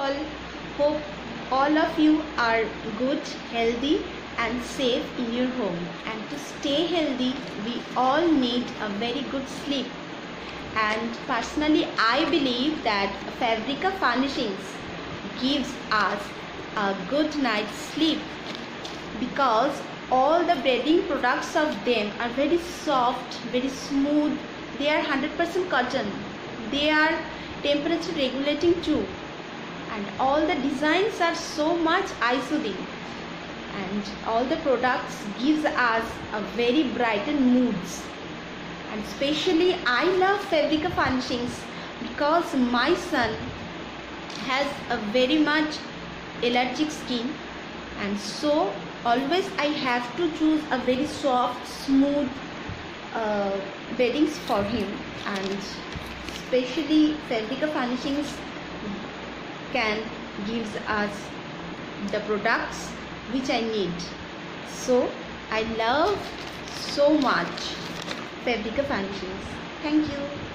all, hope all of you are good, healthy and safe in your home. And to stay healthy, we all need a very good sleep. And personally, I believe that Fabrica Furnishings gives us a good night's sleep, because all the bedding products of them are very soft, very smooth. They are 100% cotton. They are temperature regulating too, and all the designs are so much eye-soothing, and all the products gives us a very brightened moods. And especially I love Fabrica Furnishings because my son has a very much allergic skin, and so always I have to choose a very soft, smooth beddings for him. And especially Fabrica Furnishings can gives us the products which I need. So I love so much Fabrica Furnishings. Thank you.